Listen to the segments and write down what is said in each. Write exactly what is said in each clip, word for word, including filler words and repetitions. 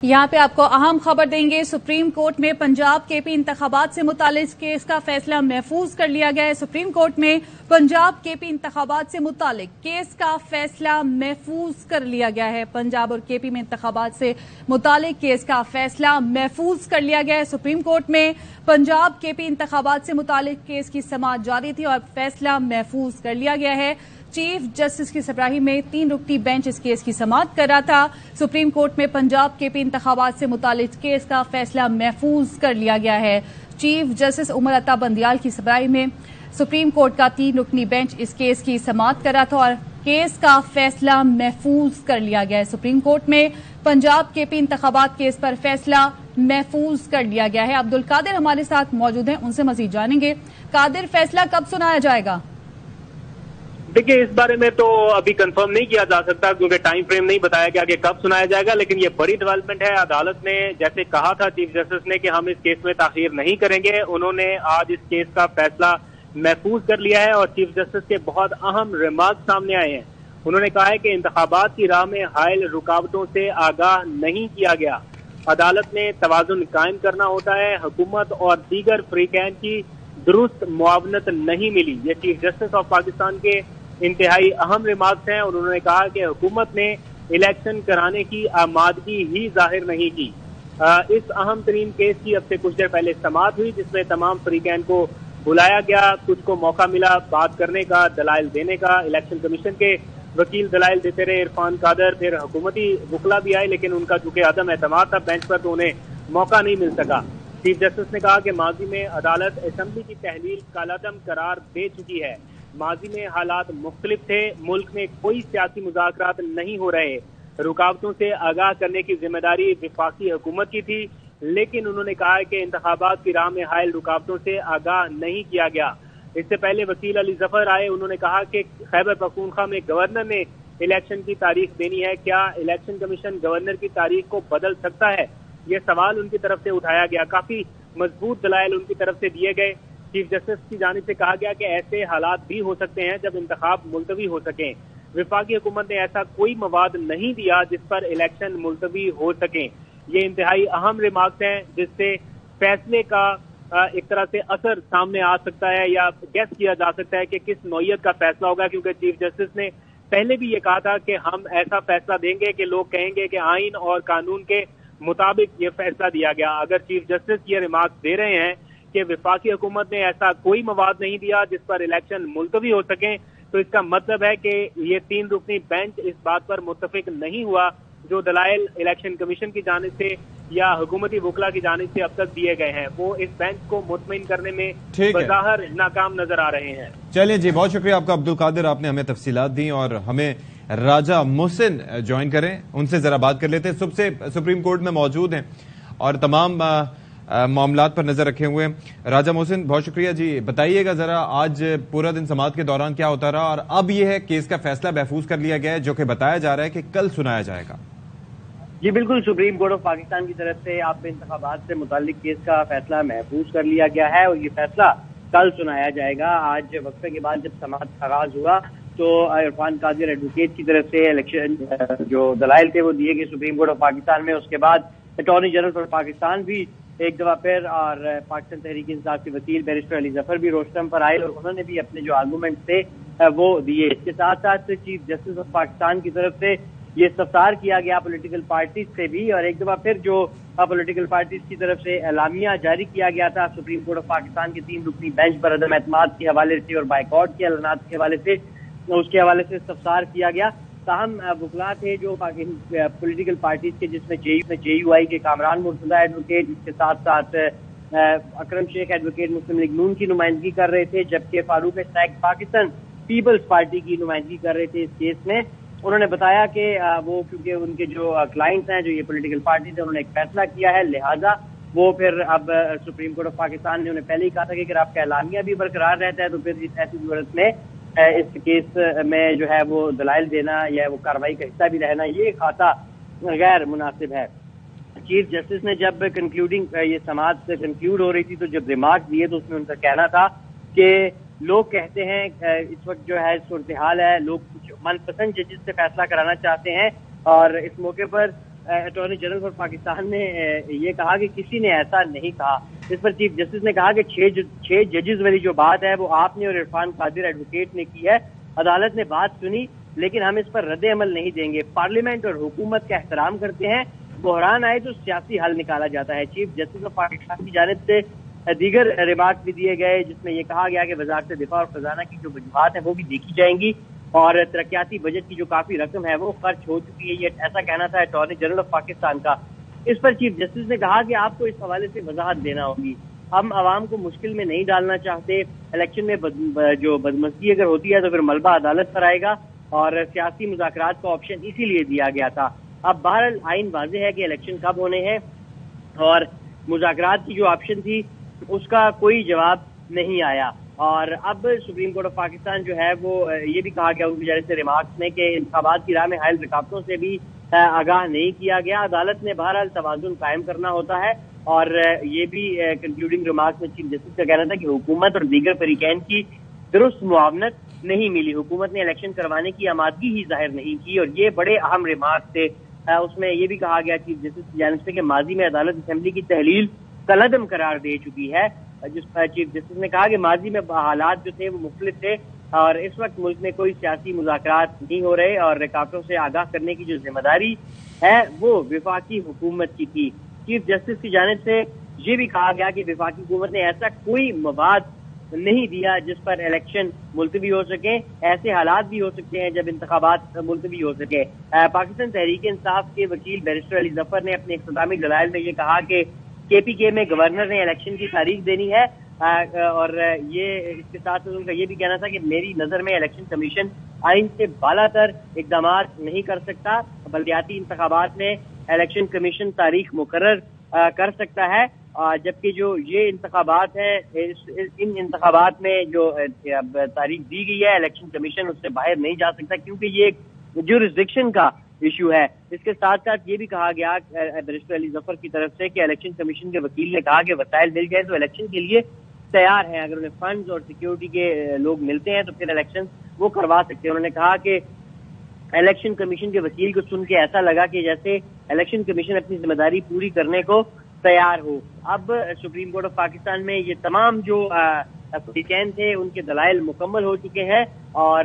यहाँ पे आपको अहम खबर देंगे। सुप्रीम कोर्ट में पंजाब केपी इंतखाबात से मुतालिक केस का फैसला महफूज कर लिया गया है। सुप्रीम कोर्ट में पंजाब केपी इंतखाबात से मुतालिक केस का फैसला महफूज कर लिया गया है। पंजाब और केपी में इंतखाबात से मुतालिक केस का फैसला महफूज कर लिया गया है। सुप्रीम कोर्ट में पंजाब केपी इंतखाबात से मुतालिक केस की समाअत जारी थी और फैसला महफूज कर लिया गया है। चीफ जस्टिस की सरबराही में तीन रुकनी बेंच इस केस की समाअत कर रहा था। सुप्रीम कोर्ट में पंजाब केपी इंतखाबात से मुतालिक केस का फैसला महफूज कर लिया गया है। चीफ जस्टिस उमर अता बंदियाल की सरबराही में सुप्रीम कोर्ट का तीन रुकनी बेंच इस केस की समाअत कर रहा था और केस का फैसला महफूज कर लिया गया है। सुप्रीम कोर्ट में पंजाब केपी इंतखाबात केस पर फैसला महफूज कर लिया गया है। अब्दुल कादिर हमारे साथ मौजूद हैं, उनसे मजीद जानेंगे। कादिर, फैसला कब सुनाया जाएगा? देखिए, इस बारे में तो अभी कंफर्म नहीं किया जा सकता क्योंकि टाइम फ्रेम नहीं बताया गया कि कब सुनाया जाएगा, लेकिन ये बड़ी डेवलपमेंट है। अदालत ने जैसे कहा था चीफ जस्टिस ने कि हम इस केस में ताखीर नहीं करेंगे, उन्होंने आज इस केस का फैसला महफूज कर लिया है और चीफ जस्टिस के बहुत अहम रिमार्क सामने आए हैं। उन्होंने कहा है कि इंतखाबात की राह में हायल रुकावटों से आगाह नहीं किया गया। अदालत ने तवाजुन कायम करना होता है, हुकूमत और दीगर फरीकैन की दुरुस्त मुआवनत नहीं मिली। ये चीफ जस्टिस ऑफ पाकिस्तान के इंतहाई अहम रिमार्क्स हैं और उन्होंने कहा कि हुकूमत ने इलेक्शन कराने की आमादगी ही जाहिर नहीं की। आ, इस अहम तरीन केस की अब से कुछ देर पहले समाअत हुई जिसमें तमाम फरीकैन को बुलाया गया, कुछ को मौका मिला बात करने का, दलाइल देने का। इलेक्शन कमीशन के वकील दलाइल देते रहे, इरफान कादर, फिर हुकूमती वकला भी आए, लेकिन उनका चूंकि अदम एतमाद था बेंच पर तो उन्हें मौका नहीं मिल सका। चीफ जस्टिस ने कहा कि माजी में अदालत असेंबली की तहलील कालादम करार दे चुकी है। माजी में हालात मुख्तलिफ थे, मुल्क में कोई सियासी मुज़ाकरात नहीं हो रहे, रुकावटों से आगाह करने की जिम्मेदारी विफाकी हुकूमत की थी, लेकिन उन्होंने कहा है कि इंतखाबात की राह में हायल रुकावटों से आगाह नहीं किया गया। इससे पहले वकील अली जफर आए, उन्होंने कहा कि खैबर पख्तूनख्वा में गवर्नर ने इलेक्शन की तारीख देनी है, क्या इलेक्शन कमीशन गवर्नर की तारीख को बदल सकता है? ये सवाल उनकी तरफ से उठाया गया। काफी मजबूत दलाइल उनकी तरफ से दिए गए। चीफ जस्टिस की जानिब से कहा गया कि ऐसे हालात भी हो सकते हैं जब इंतखाब मुलतवी हो सकें। विफाकी हुकूमत ने ऐसा कोई मवाद नहीं दिया जिस पर इलेक्शन मुलतवी हो सकें। ये इंतहाई अहम रिमार्क्स हैं जिससे फैसले का एक तरह से असर सामने आ सकता है या गैस किया जा सकता है कि किस नौयत का फैसला होगा, क्योंकि चीफ जस्टिस ने पहले भी ये कहा था कि हम ऐसा फैसला देंगे कि लोग कहेंगे कि आइन और कानून के मुताबिक ये फैसला दिया गया। अगर चीफ जस्टिस ये रिमार्क्स दे रहे हैं कि विफाकी हुकूमत ने ऐसा कोई मवाद नहीं दिया जिस पर इलेक्शन मुलतवी हो सके, तो इसका मतलब है कि ये तीन रुकनी बेंच इस बात पर मुत्तफिक नहीं हुआ जो दलाइल इलेक्शन कमीशन की जानिब से या हुकूमती वकला की जानिब से अब तक दिए गए हैं, वो इस बेंच को मुतमईन करने में बज़ाहिर नाकाम नजर आ रहे हैं। चलिए जी, बहुत शुक्रिया आपका अब्दुल कादिर, आपने हमें तफसीलात दी। और हमें राजा मोहसिन ज्वाइन करें, उनसे जरा बात कर लेते हैं। सबसे सुप्रीम कोर्ट में मौजूद हैं और तमाम मामलात पर नजर रखे हुए हैं। राजा मोहसिन, बहुत शुक्रिया जी। बताइएगा जरा आज पूरा दिन समाअत के दौरान क्या होता रहा और अब यह है केस का फैसला महफूज कर लिया गया है जो कि बताया जा रहा है कि कल सुनाया जाएगा। जी बिल्कुल, सुप्रीम कोर्ट ऑफ पाकिस्तान की तरफ से आप इंतखाबात से मुतालिक केस का फैसला महफूज कर लिया गया है और ये फैसला कल सुनाया जाएगा। आज वक्फे के बाद जब समाअत आगाज हुआ तो इरफान कादिर एडवोकेट की तरफ से इलेक्शन जो दलाइल थे वो दिए गए सुप्रीम कोर्ट ऑफ पाकिस्तान में। उसके बाद अटॉर्नी जनरल फॉर पाकिस्तान भी एक दफा फिर और पाकिस्तान तहरीक इंसाफ के वकील बैरिस्टर अली जफर भी रोस्टम पर आए और उन्होंने भी अपने जो आर्गूमेंट थे वो दिए। इसके साथ साथ चीफ जस्टिस ऑफ पाकिस्तान की तरफ से ये इस्तफसार किया गया पॉलिटिकल पार्टीज से भी और एक दफा फिर जो पॉलिटिकल पार्टीज की तरफ से एलामिया जारी किया गया था सुप्रीम कोर्ट ऑफ पाकिस्तान के तीन रुकनी बेंच पर अदम एतमाद के हवाले से और बाइकआउट के ऐलानात के हवाले से, उसके हवाले से इस्तफसार किया गया। ताहम वकला थे जो पॉलिटिकल पार्टीज के जिसमें जे यू आई के कामरान मुर्तजा एडवोकेट, इसके साथ साथ अकरम शेख एडवोकेट मुस्लिम लीग नून की नुमाइंदगी कर रहे थे, जबकि फारूक सैक पाकिस्तान पीपल्स पार्टी की नुमाइंदगी कर रहे थे इस केस में। उन्होंने बताया कि वो क्योंकि उनके जो क्लाइंट्स हैं जो ये पॉलिटिकल पार्टीज हैं उन्होंने एक फैसला किया है, लिहाजा वो फिर अब सुप्रीम कोर्ट ऑफ पाकिस्तान ने उन्हें पहले ही कहा था कि अगर आपका एलामिया भी बरकरार रहता है तो फिर इस ऐसी सूरत में इस केस में जो है वो दलाइल देना या वो कार्रवाई का हिस्सा भी रहना ये खाता गैर मुनासिब है। चीफ जस्टिस ने जब कंक्लूडिंग ये समाअत से कंक्लूड हो रही थी तो जब रिमार्क दिए तो उसमें उनका कहना था कि लोग कहते हैं इस वक्त जो है सूरत हाल है, लोग कुछ मनपसंद जजेस से फैसला कराना चाहते हैं और इस मौके पर اٹارنی جنرل آف پاکستان نے یہ کہا کہ کسی نے ایسا نہیں کہا. اس پر چیف جسٹس نے کہا کہ چھ چھ ججز والی جو بات ہے وہ آپ نے اور عرفان قادر ایڈوکیٹ نے کی ہے. عدالت نے بات سنی لیکن ہم اس پر رد عمل نہیں دیں گے. پارلیمنٹ اور حکومت کا احترام کرتے ہیں. بحران آئے تو سیاسی حل نکالا جاتا ہے. چیف جسٹس آف پاکستان کی جانب سے دیگر ریمارک بھی دیے گئے جس میں یہ کہا گیا کہ وزارت دفاع اور خزانہ کی جو وجوہات ہیں وہ بھی دیکھی جائیں گی اور ترقیاتی بجٹ کی جو کافی رقم ہے وہ خرچ ہو چکی ہے. یہ ایسا کہنا تھا اٹارنی جنرل آف پاکستان کا. اس پر چیف جسٹس نے کہا کہ آپ کو اس حوالے سے وضاحت دینا ہوگی. ہم عوام کو مشکل میں نہیں ڈالنا چاہتے. الیکشن میں جو بدمزگی اگر ہوتی ہے تو پھر ملبہ عدالت پر آئے گا اور سیاسی مذاکرات کا آپشن اسی لیے دیا گیا تھا. اب بہرحال آئین واضح ہے کہ الیکشن کب ہونے ہیں اور مذاکرات کی جو آپشن تھی اس کا کوئی جواب نہیں آیا. اور اب سپریم کورٹ آف پاکستان جو ہے وہ یہ بھی کہا گیا ان کی جانب سے ریمارکس میں کہ انتخابات کی راہ میں حائل رکاوٹوں سے بھی آگاہ نہیں کیا گیا. عدالت نے بہرحال توازن قائم کرنا ہوتا ہے اور یہ بھی کنکلوڈنگ ریمارکس میں چیف جسٹس کا کہنا تھا کہ حکومت اور دیگر فریقین کی درست معاونت نہیں ملی. حکومت نے الیکشن کروانے کی آمادگی ہی ظاہر نہیں کی اور یہ بڑے اہم ریمارکس تھے. اس میں یہ بھی کہا گیا چیف جسٹس کی جانب سے کہ ماضی میں عدالت اسمبلی کی تحلیل کالعدم قرار دے چکی ہے. جس پر چیف جسٹس نے کہا کہ ماضی میں حالات جو تھے وہ مختلف تھے اور اس وقت ملک میں کوئی سیاسی مذاکرات نہیں ہو رہے اور رکاوٹوں سے آگاہ کرنے کی جو ذمہ داری ہے وہ وفاقی حکومت کی تھی. چیف جسٹس کی جانب سے یہ بھی کہا گیا کہ وفاقی حکومت نے ایسا کوئی مواد نہیں دیا جس پر الیکشن ملتوی ہو سکے. ایسے حالات بھی ہو سکتے ہیں جب انتخابات ملتوی ہو سکے. پاکستان تحریک انصاف کے وکیل بیرسٹر علی ظفر نے اپنے اختتامی دلائل میں یہ کہا کہ کے پی کے میں گورنر نے الیکشن کی تاریخ دینی ہے اور یہ اس کے ساتھ ان کا یہ بھی کہنا تھا کہ میری نظر میں الیکشن کمیشن آئین سے بالا تر اقدامات نہیں کر سکتا. بلدیاتی انتخابات میں الیکشن کمیشن تاریخ مقرر کر سکتا ہے جبکہ جو یہ انتخابات ہیں ان انتخابات میں جو تاریخ دی گئی ہے الیکشن کمیشن اس سے باہر نہیں جا سکتا کیونکہ یہ ایک جورسڈکشن کا ایشو ہے. اس کے ساتھ ساتھ یہ بھی کہا گیا بیرسٹر علی ظفر کی طرف سے کہ الیکشن کمیشن کے وکیل نے کہا کہ وسائل مل جائے تو الیکشن کے لیے تیار ہیں. اگر انہیں فنڈز اور سیکیورٹی کے لوگ ملتے ہیں تو پھر الیکشن وہ کروا سکتے ہیں. انہوں نے کہا کہ الیکشن کمیشن کے وکیل کو سن کے ایسا لگا کہ جیسے الیکشن کمیشن اپنی ذمہ داری پوری کرنے کو تیار ہو. اب سپریم کورٹ آف پاکستان میں یہ تمام جو فریقین تھے ان کے دلائل مکمل ہو چکے ہیں اور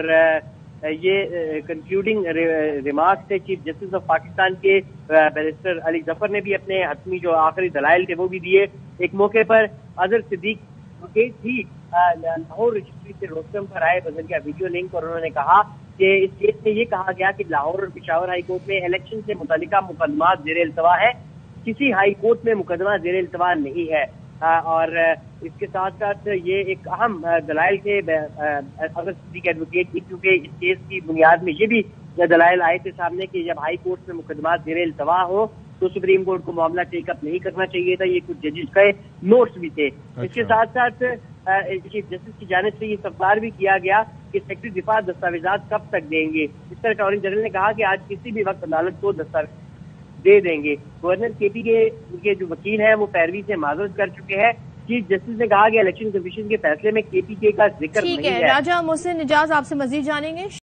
یہ کنکلوڈنگ ریمارکس تھے چیف جسٹس آف پاکستان کے. بیرسٹر علی ظفر نے بھی اپنے حتمی جو آخری دلائل تھے وہ بھی دیے. ایک موقع پر اظہر صدیق تھی لاہور رجسٹری سے روستم پر آئے بذریعہ ویڈیو لنک اور انہوں نے کہا کہ اس کیس میں یہ کہا گیا کہ لاہور اور پشاور ہائی کورٹ میں الیکشن سے متعلقہ مقدمات زیر التوا ہے. کسی ہائی کورٹ میں مقدمہ زیر التوا نہیں ہے اور اس کے ساتھ ساتھ یہ ایک اہم دلائل تھے اظہر صدیق ایڈوکیٹ کی کیونکہ اس کیس کی بنیاد میں یہ بھی دلائل آئے تھے سامنے کہ جب ہائی کورٹ میں مقدمات زیر التوا ہو تو سپریم کورٹ کو معاملہ ٹیک اپ نہیں کرنا چاہیے تھا. یہ کچھ ججز کے نوٹس بھی تھے. اس کے ساتھ ساتھ چیف جسٹس کی جانب سے یہ استفسار بھی کیا گیا کہ سیکرٹری دفاع دستاویزات کب تک دیں گے. اس پر اٹارنی جنرل نے کہا کہ آج کسی بھی وقت عدالت کو دستاویز دے دیں گے. گورنر کے پی کے جو وکیل ہیں وہ پیروی سے معذرت کر چکے ہیں. چیف جسٹس نے کہا کہ الیکشن کمیشن کے فیصلے میں کے پی کے کا ذکر نہیں ہے. راجہ محسن اجاز آپ سے مزید جانیں گے.